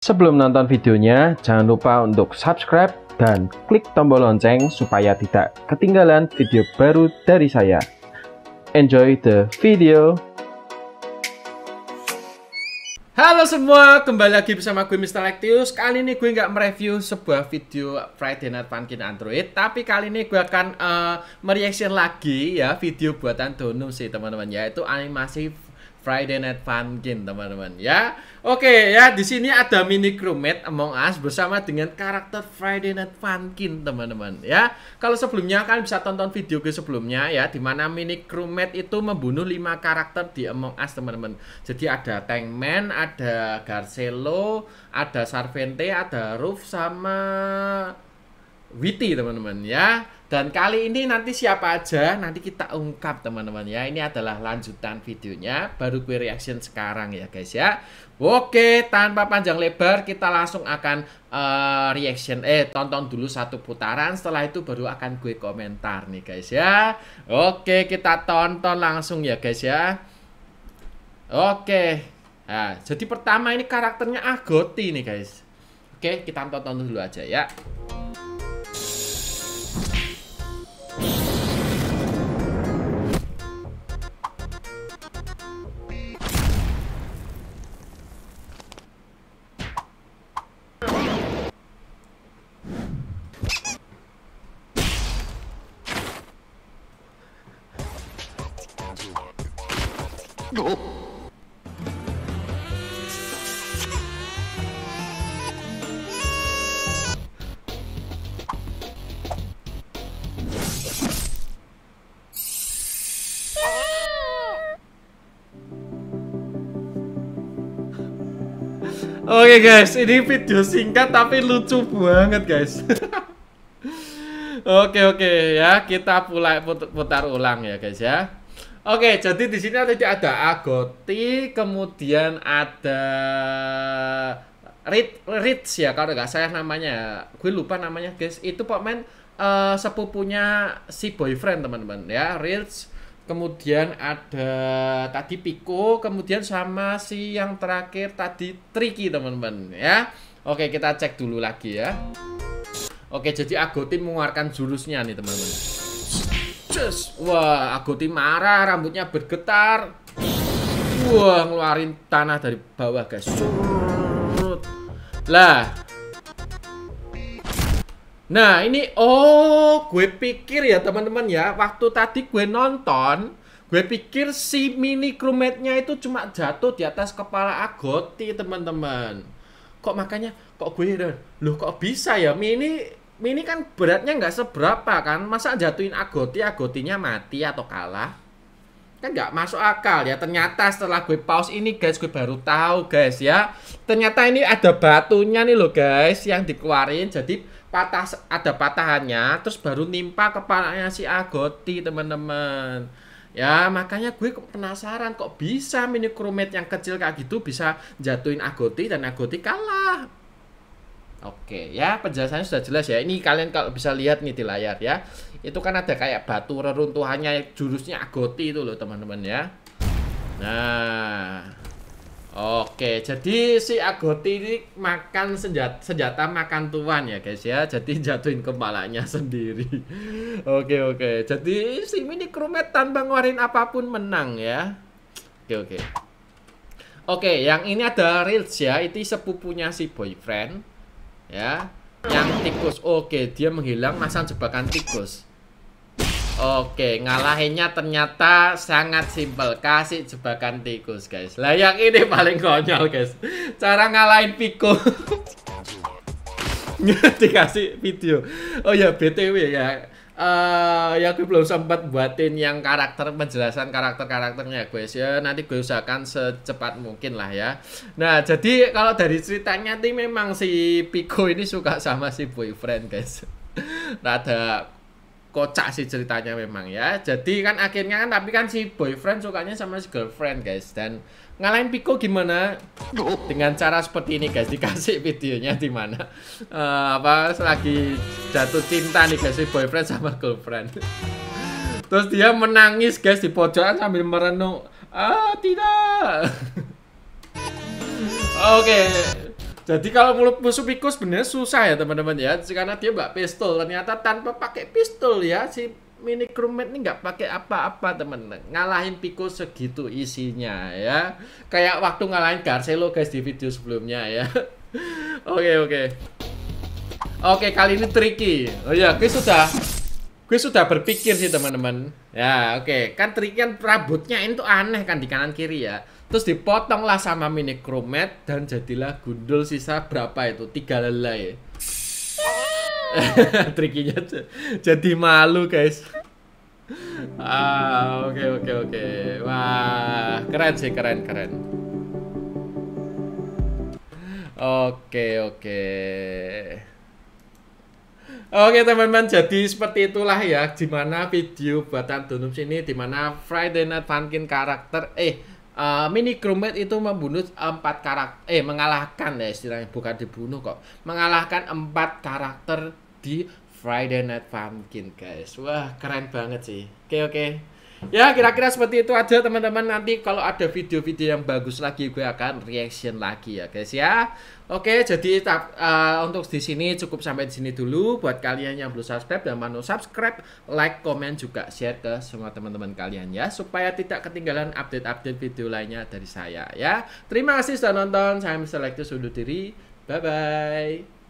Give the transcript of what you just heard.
Sebelum nonton videonya, jangan lupa untuk subscribe dan klik tombol lonceng supaya tidak ketinggalan video baru dari saya. Enjoy the video! Halo semua, kembali lagi bersama gue Mr. Lectius. Kali ini gue nggak mereview sebuah video Friday Night Funkin' Android, tapi kali ini gue akan mereaction lagi ya video buatan Donum sih teman-teman, yaitu animasi Friday Night Funkin' teman-teman ya. Oke ya, di sini ada mini crewmate Among Us bersama dengan karakter Friday Night Funkin' teman-teman ya. Kalau sebelumnya kalian bisa tonton video gue sebelumnya ya, dimana mini crewmate itu membunuh 5 karakter di Among Us teman-teman. Jadi ada Tankman, ada Garcelo, ada Sarvente, ada Roof sama Witty teman-teman ya. Dan kali ini nanti siapa aja nanti kita ungkap teman-teman ya. Ini adalah lanjutan videonya, baru gue reaction sekarang ya guys ya. Oke, tanpa panjang lebar kita langsung akan reaction tonton dulu satu putaran, setelah itu baru akan gue komentar nih guys ya. Oke, kita tonton langsung ya guys ya. Oke. Nah, jadi pertama ini karakternya Agouti nih guys. Oke, kita tonton dulu aja ya. Oke guys, ini video singkat tapi lucu banget guys. Oke ya, kita putar ulang ya guys ya. Oke, jadi di sini ada Agouti, kemudian ada Ritz ya kalau nggak salah namanya. Gue lupa namanya guys. Itu pokoknya sepupunya si boyfriend teman-teman ya, Ritz. Kemudian ada tadi Pico, kemudian sama si yang terakhir tadi Tricky teman-teman ya. Oke, kita cek dulu lagi ya. Oke, jadi Agouti mengeluarkan jurusnya nih teman-teman. Wah, Agouti marah, rambutnya bergetar. Wah, ngeluarin tanah dari bawah guys. Lah. Nah ini, gue pikir ya teman-teman ya, waktu tadi gue nonton, gue pikir si mini crewmate-nya itu cuma jatuh di atas kepala Agouti teman-teman. Kok makanya, kok gue, loh kok bisa ya, mini kan beratnya nggak seberapa kan, masa jatuhin Agotinya mati atau kalah? Kan nggak masuk akal ya. Ternyata setelah gue pause ini guys, gue baru tahu guys ya, ternyata ini ada batunya nih loh guys yang dikeluarin, jadi ada patahannya, terus baru nimpa kepalanya si Agouti teman-teman ya. Makanya gue penasaran kok bisa mini crewmate yang kecil kayak gitu bisa jatuhin Agouti dan Agouti kalah. Oke ya, penjelasannya sudah jelas ya. Ini kalian kalau bisa lihat nih di layar ya, itu kan ada kayak batu reruntuhannya, jurusnya Agouti itu loh teman-teman ya. Nah oke, jadi si Agouti ini makan senjata makan tuan ya guys ya. Jadi jatuhin kepalanya sendiri. Oke. Jadi si mini crewmate tanpa ngeluarin apapun menang ya. Oke. Oke, yang ini ada Ritz ya. Itu sepupunya si boyfriend ya. Yang tikus. Oke, dia menghilang masang jebakan tikus. Oke, ngalahinnya ternyata sangat simpel, kasih jebakan tikus guys. Lah yang ini paling konyol guys, cara ngalahin Pico. Dikasih video. Oh ya BTW ya, ya gue belum sempat buatin yang penjelasan karakternya guys ya. Nanti gue usahakan secepat mungkin lah ya. Nah jadi kalau dari ceritanya nih memang si Pico ini suka sama si boyfriend guys. Rada kocak sih ceritanya memang ya. Jadi kan akhirnya kan, tapi kan si boyfriend sukanya sama si girlfriend guys. Dan ngalahin Pico gimana? Dengan cara seperti ini guys. Dikasih videonya di mana lagi jatuh cinta nih guys, si boyfriend sama girlfriend. Terus dia menangis guys di pojokan sambil merenung. Ah tidak. Oke. Jadi kalau musuh Pico sebenarnya susah ya teman-teman ya, karena dia mbak pistol. Ternyata tanpa pakai pistol ya si mini crewmate ini nggak pakai apa-apa teman-teman. Ngalahin Pico segitu isinya ya. Kayak waktu ngalahin Garcelo guys di video sebelumnya ya. Oke. Oke, kali ini tricky. Oh ya, gue sudah berpikir sih teman-teman. Ya, oke. Kan tricky kan rambutnya itu aneh kan di kanan kiri ya. Terus dipotong lah sama mini crewmate dan jadilah gundul sisa berapa itu? 3 helai. Trikinya jadi malu guys. Oke. Wah, keren sih, keren. Oke teman-teman, jadi seperti itulah ya dimana video buatan Donuts ini, dimana Friday Night Funkin karakter mini crewmate itu membunuh 4 karakter, mengalahkan ya istilahnya, bukan dibunuh kok, mengalahkan 4 karakter di Friday Night Funkin guys. Wah keren banget sih. Oke. Ya kira-kira seperti itu aja teman-teman. Nanti kalau ada video-video yang bagus lagi gue akan reaction lagi ya guys ya. Oke, jadi untuk di sini cukup sampai di sini dulu. Buat kalian yang belum subscribe dan mau subscribe, like, komen juga share ke semua teman-teman kalian ya, supaya tidak ketinggalan update-update video lainnya dari saya ya. Terima kasih sudah nonton. Saya Mr. Lektus undur diri. Bye bye.